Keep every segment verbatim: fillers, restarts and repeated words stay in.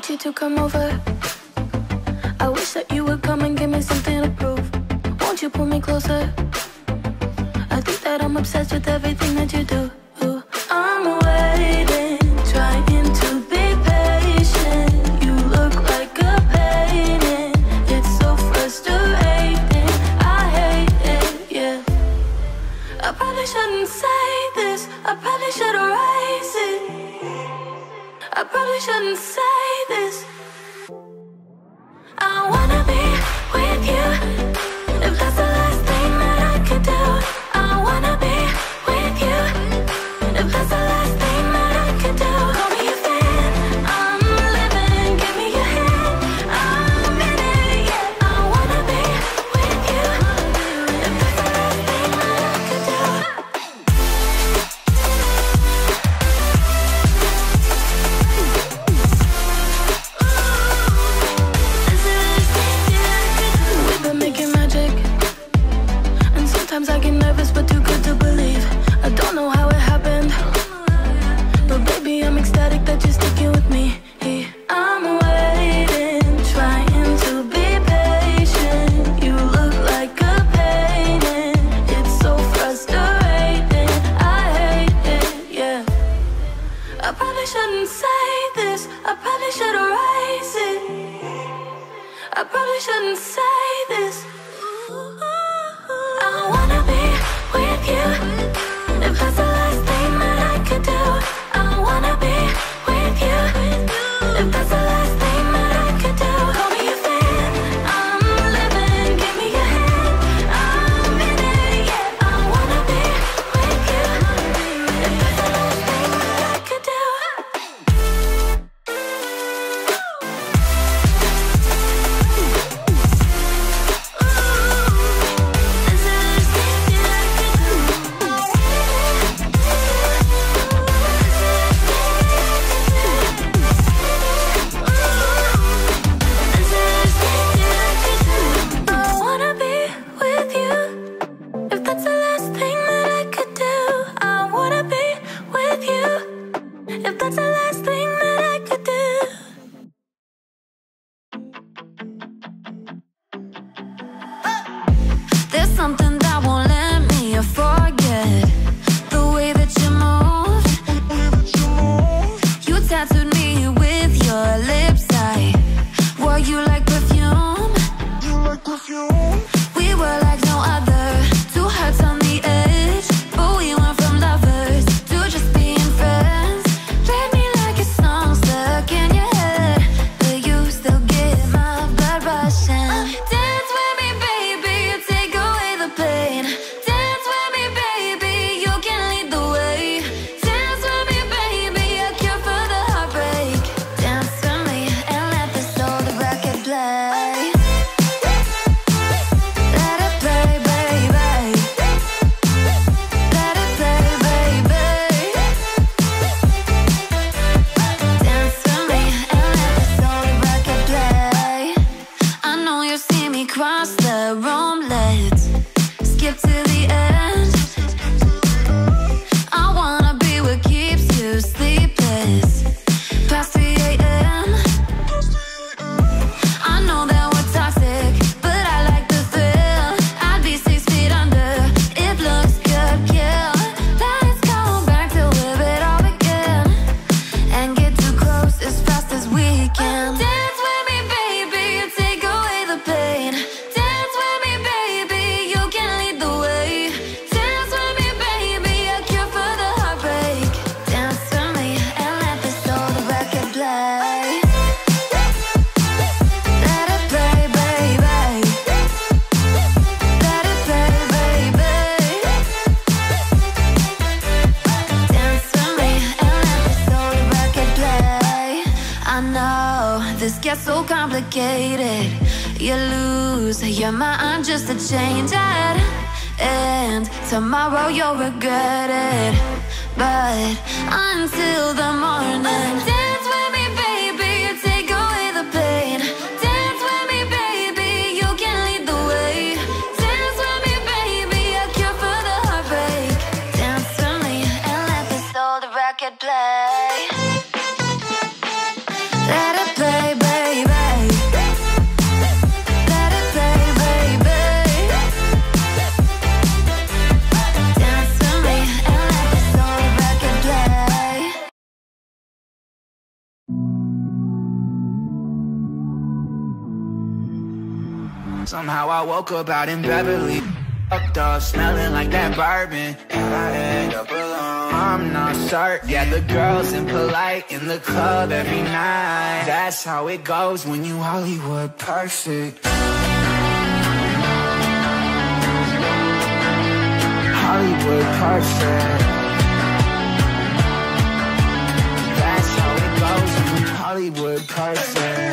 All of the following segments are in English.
you to come over. I wish that you would come and give me something to prove. Won't you pull me closer? I think that I'm obsessed with everything that you do. I'm waiting, trying to be patient. You look like a painting. It's so frustrating. I hate it, yeah. I probably shouldn't say this. I probably should erase it. I probably shouldn't say this. I wanna be with you. If that's the last thing that I could do, I wanna be with you. If that's the last thing that I could do, call me a fan. I'm living, give me your hand. I'm in it, yeah. I wanna be with you. If that's the last thing that I could do. We've been making magic, and sometimes I get nervous, but too good to believe. I don't know how it happened, but baby, I'm ecstatic that you're sticking with me. I'm waiting, trying to be patient. You look like a painting. It's so frustrating. I hate it, yeah. I probably shouldn't say this. I probably should erase it. I probably shouldn't say this. I wanna be with you. If that's the last thing that I could do, I wanna be with you. If that's the last thing that I could do, call me a fan. I'm living, give me your hand. I'm in it, yeah. I wanna be with you. If that's the last thing that I could do. I wanna be with you. If that's the last thing that I could do, I wanna be with you. If that's the last thing that I could do. There's something that won't let me forget the way that you move. You tattooed me with your lips. I wore you like perfume. We were like no other, two hearts on the edge, but we went from lovers to just being friends. Play me like a song stuck in your head, but you still get my blood rushing. Dance with me, baby, you take away the pain. Dance with me, baby, you can lead the way. Dance with me, baby, a cure for the heartbreak. Dance with me and let this old record play. Let it play, baby. Let it play, baby. Dance with me and let this old record play. I know you see me cross the room. Let's skip to the end. I wanna be what keeps you sleepless past three a m I know that we're toxic, but I like the thrill. I'd be six feet under if looks could kill. Let's go back to live it all again and get too close as fast as we can. Dance with me, baby, you take away the pain. Dance with me, baby, you can lead the way. Dance with me, baby, a cure for the heartbreak. Dance with me and let this old record play. Let it play, baby. Let it play, baby. Dance with me and let this old record play. I know this gets so complicated. You lose your mind just to change it, and tomorrow you'll regret it. But until the morning, dance with me, baby, you take away the pain. Dance with me, baby, you can lead the way. Dance with me, baby, a cure for the heartbreak. Dance with me and let this old record play. Let it play. Somehow I woke up out in Beverly, fucked up, smelling like that bourbon, and I end up alone. I'm not certain. Yeah, the girls impolite in the club every night. That's how it goes when you Hollywood perfect. Hollywood perfect. That's how it goes when you Hollywood perfect.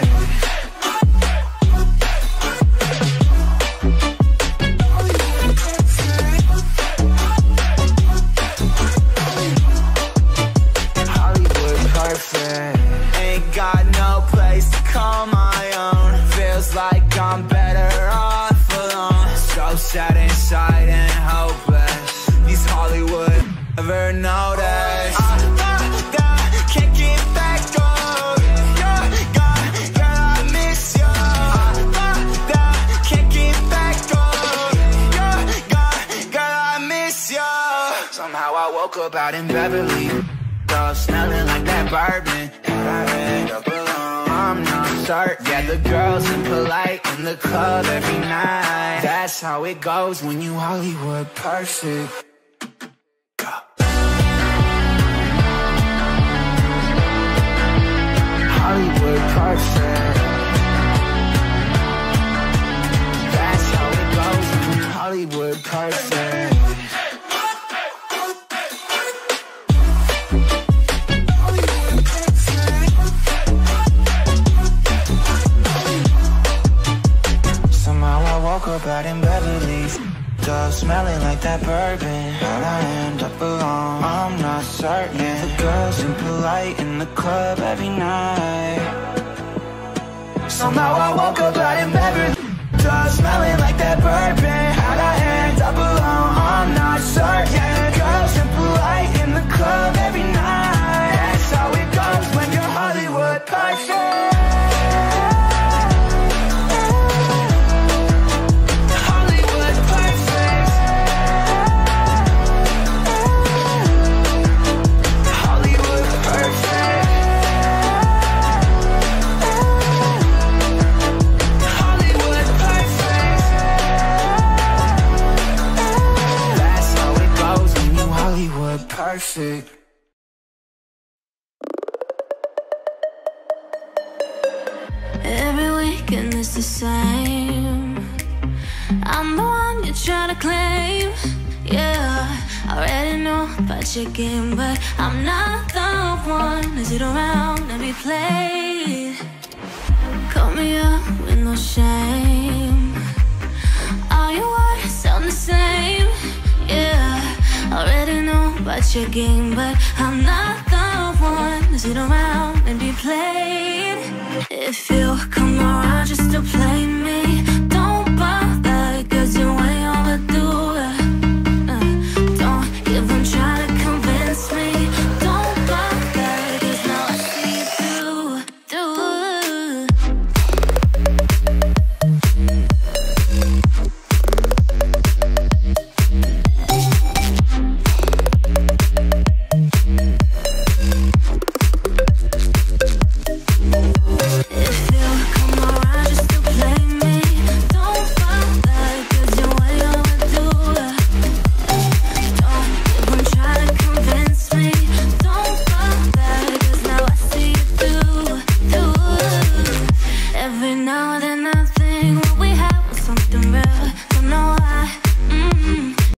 Ain't got no place to call my own. Feels like I'm better off alone. So sad inside and hopeless. These Hollywood never notice. I thought I can't get back on. Yeah, God, girl, I miss you. I thought I can't get back on. Yeah, God, girl, I miss you. Somehow I woke up out in Beverly, smelling like that bourbon, and I end up alone. I'm not certain. Yeah, the girls impolite in the club every night. That's how it goes when you Hollywood perfect. Hollywood perfect. That's how it goes when you Hollywood perfect. Woke up out in Beverly's, just smelling like that bourbon, and I end up alone. I'm not certain. The girls impolite in the club every night. Somehow I woke up out in Beverly, just smelling like that bourbon, and I end up alone. I'm not certain. Girls impolite in the club every night. That's how it goes when you're Hollywood perfect. Perfect. Every weekend is the same. I'm the one you're trying to claim. Yeah, I already know about your game, but I'm not the one to sit around and be played. Call me up with no shame. All your words sound the same. Yeah, I already know about your game, but I'm not the one to sit around and be played. If you come around just to play me,